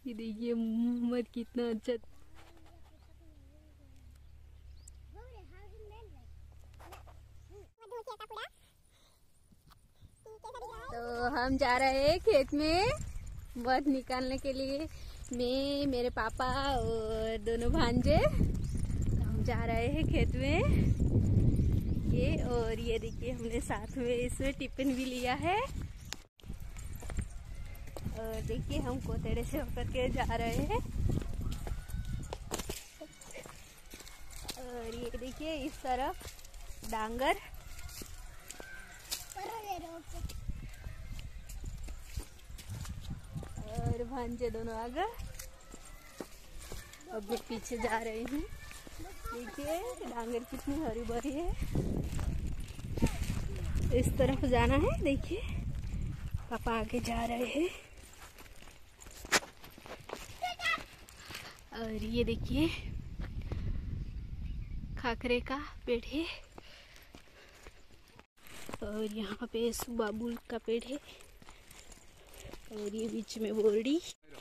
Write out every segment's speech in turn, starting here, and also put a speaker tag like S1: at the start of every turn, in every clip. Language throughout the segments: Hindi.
S1: ये देखिए मत कितना अच्छा। तो हम जा रहे हैं खेत में मध निकालने के लिए। मैं, मेरे पापा और दोनों भांजे हम जा रहे हैं खेत में। और ये देखिए हमने साथ में इसमें टिफिन भी लिया है। और देखिए हम कोतेड़े से होकर के जा रहे हैं। और ये देखिए इस तरफ डांगर और भांजे दोनों आगे। अब मैं पीछे जा रही हूँ। देखिए डांगर कितनी हरी भरी है। इस तरफ जाना है। देखिए पापा आगे जा रहे हैं। और ये देखिए खाकरे का पेड़ है। और यहाँ पे बाबुल का पेड़ है। और ये बीच में बोरडी।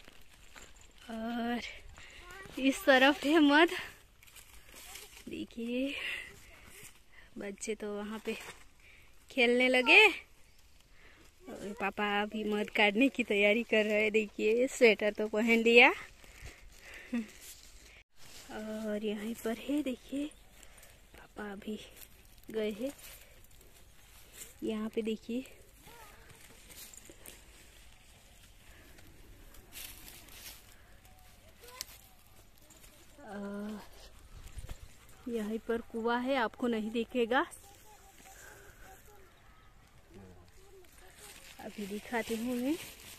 S1: और इस तरफ है मध। देखिए बच्चे तो वहाँ पे खेलने लगे। और पापा अभी मध काटने की तैयारी कर रहे हैं। देखिए स्वेटर तो पहन लिया। और यहीं पर है। देखिए पापा अभी गए हैं। यहाँ पे देखिए यहीं पर कुआं है, आपको नहीं दिखेगा। अभी दिखाती हूँ मैं।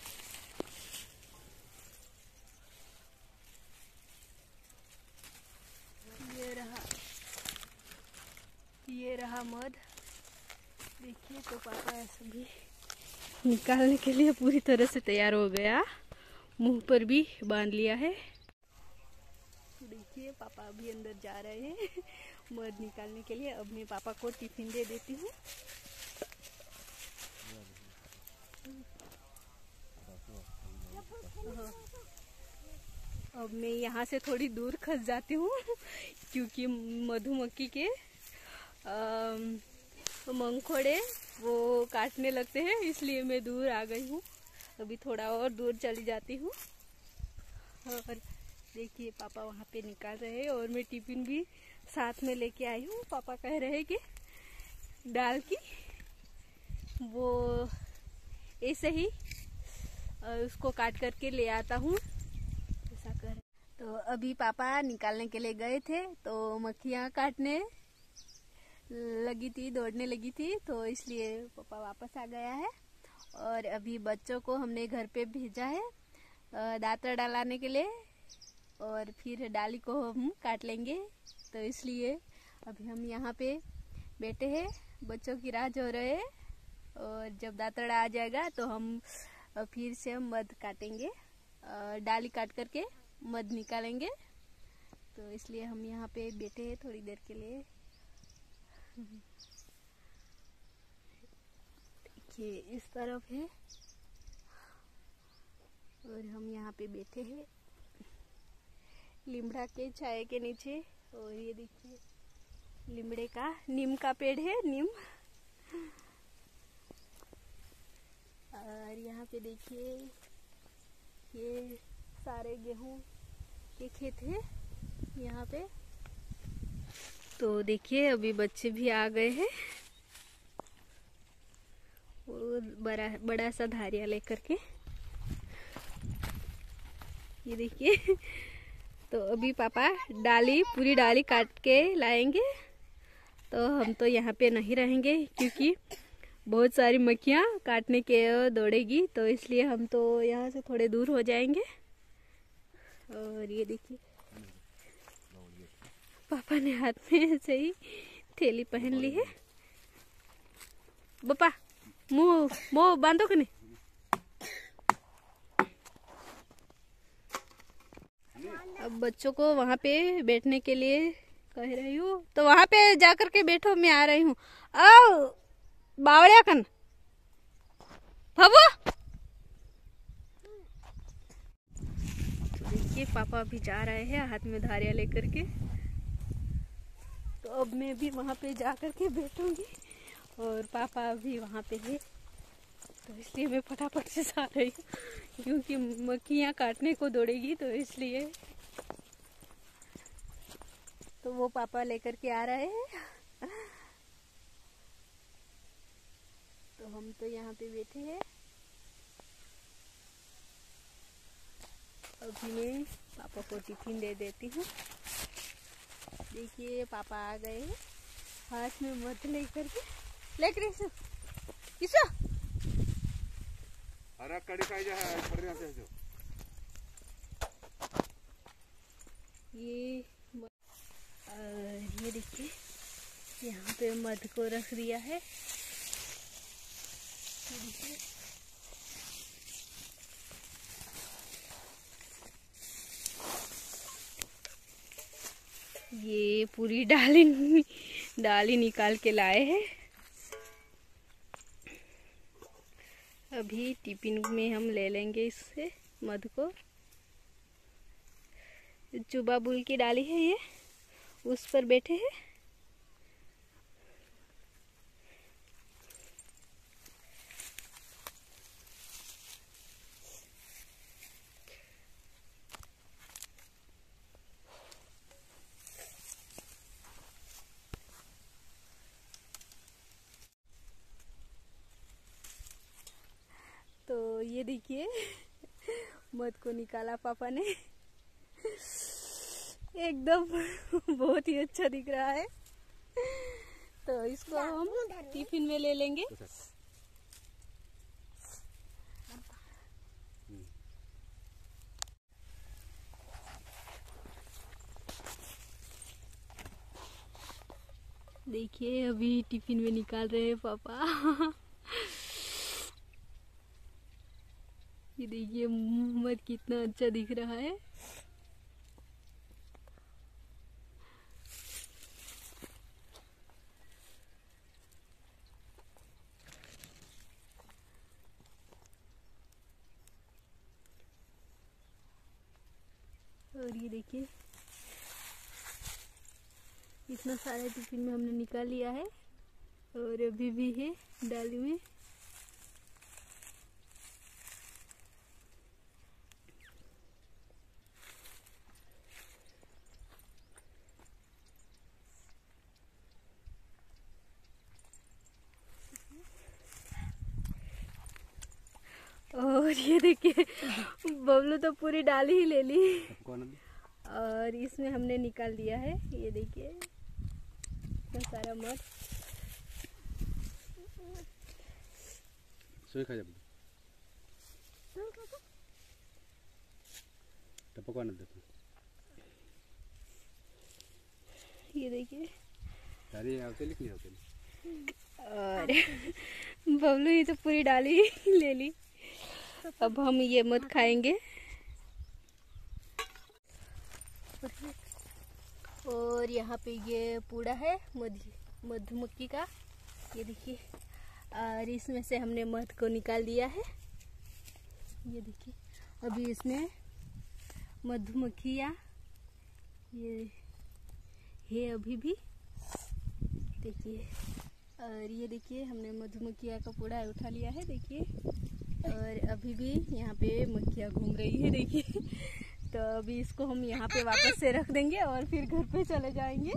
S1: ये रहा मध। देखिए तो पापा ऐसे भी निकालने के लिए पूरी तरह से तैयार हो गया। मुंह पर भी बांध लिया है। देखिए पापा अभी अंदर जा रहे हैं मध निकालने के लिए। अब मैं पापा को टिफिन दे देती हूँ। अब मैं यहाँ से थोड़ी दूर खस जाती हूँ क्योंकि मधुमक्खी के मंगोड़े वो काटने लगते हैं, इसलिए मैं दूर आ गई हूँ। अभी थोड़ा और दूर चली जाती हूँ। और देखिए पापा वहाँ पे निकाल रहे हैं और मैं टिफिन भी साथ में लेके आई हूँ। पापा कह रहे हैं कि डाल की वो ऐसे ही उसको काट करके ले आता हूँ, ऐसा कर। तो अभी पापा निकालने के लिए गए थे तो मक्खियाँ काटने लगी थी, दौड़ने लगी थी, तो इसलिए पापा वापस आ गया है। और अभी बच्चों को हमने घर पे भेजा है दातर डालाने के लिए। और फिर डाली को हम काट लेंगे, तो इसलिए अभी हम यहाँ पे बैठे हैं, बच्चों की राह जो रहे हैं। और जब दातरड़ा आ जाएगा तो हम फिर से हम मध काटेंगे, डाली काट करके मध निकालेंगे। तो इसलिए हम यहाँ पे बैठे हैं थोड़ी देर के लिए। देखिए इस तरफ है और हम यहाँ पे बैठे हैं लिमड़ा के छाए के नीचे। और ये देखिए लिमड़े का नीम का पेड़ है, नीम। और यहाँ पे देखिए ये सारे गेहूं के खेत है यहाँ पे। तो देखिए अभी बच्चे भी आ गए हैं वो बड़ा सा धारिया लेकर के। ये देखिए तो अभी पापा पूरी डाली काट के लाएंगे। तो हम तो यहाँ पे नहीं रहेंगे क्योंकि बहुत सारी मक्खियाँ काटने के दौड़ेगी, तो इसलिए हम तो यहाँ से थोड़े दूर हो जाएंगे। और ये देखिए पापा ने हाथ में ऐसे ही थैली पहन ली है। पापा मुँह बांधो कि नहीं? अब बच्चों को वहाँ पे बैठने के लिए कह रही हूँ, तो वहाँ पे जाकर के बैठो, मैं आ रही हूँ। आओ बावड़िया कन भवो। देखिए पापा अभी जा रहे हैं हाथ में धारियाँ लेकर के। तो अब मैं भी वहाँ पे जा कर के बैठूंगी और पापा अभी वहाँ पे है, तो इसलिए मैं फटाफट से जा रही हूँ क्योंकि मक्खियाँ काटने को दौड़ेगी, तो इसलिए। तो वो पापा लेकर के आ रहे हैं, तो हम तो यहाँ पे बैठे हैं। अभी मैं पापा को टिफिन दे देती हूँ। देखिए पापा आ गए हैं हाथ में मध लेकर के। लेकर किसो
S2: अरे कड़ी खाई जा है बढ़िया से जो
S1: ये देखिए यहाँ पे मध को रख दिया है। ये पूरी डाली निकाल के लाए हैं। अभी टिफिन में हम ले लेंगे इससे मध को। चुबा बुल की डाली है, ये उस पर बैठे हैं। तो ये देखिए मध को निकाला पापा ने, एकदम बहुत ही अच्छा दिख रहा है। तो इसको हम टिफिन में ले लेंगे। देखिए अभी टिफिन में निकाल रहे हैं पापा। ये देखिए मध कितना अच्छा दिख रहा है। और ये देखिए इतना सारा टिफिन में हमने निकाल लिया है और अभी भी है डाली में। और ये देखिए बबलू तो पूरी डाली ही ले ली और इसमें हमने निकाल दिया है। ये देखिए इतना सारा मध।
S2: सोई खा जा टपकवा न देखो।
S1: ये देखिए
S2: डाली आवते लिख नहीं होते।
S1: और बबलू ही तो पूरी डाली ले ली। अब हम ये मध खाएंगे। और यहाँ पे ये पूड़ा है मधुमक्खी का, ये देखिए। और इसमें से हमने मध को निकाल दिया है। ये देखिए अभी इसमें मधुमक्खियाँ ये है अभी भी, देखिए। और ये देखिए हमने मधुमक्खियाँ का पूड़ा उठा लिया है, देखिए। और अभी भी यहाँ पे मक्खियाँ घूम रही है, देखिए। तो अभी इसको हम यहाँ पे वापस से रख देंगे और फिर घर पे चले जाएंगे।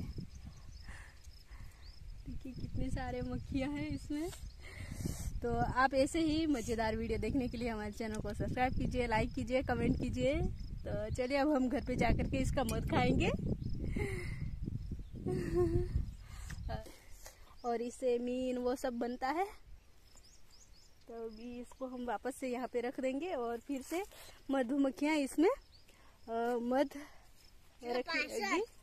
S1: देखिए कितने सारे मक्खियाँ हैं इसमें। तो आप ऐसे ही मज़ेदार वीडियो देखने के लिए हमारे चैनल को सब्सक्राइब कीजिए, लाइक कीजिए, कमेंट कीजिए। तो चलिए अब हम घर पे जा कर के इसका मध खाएंगे। और इससे मीन वो सब बनता है। तो अभी इसको हम वापस से यहाँ पे रख देंगे और फिर से मधुमक्खियाँ इसमें मध रखेगी।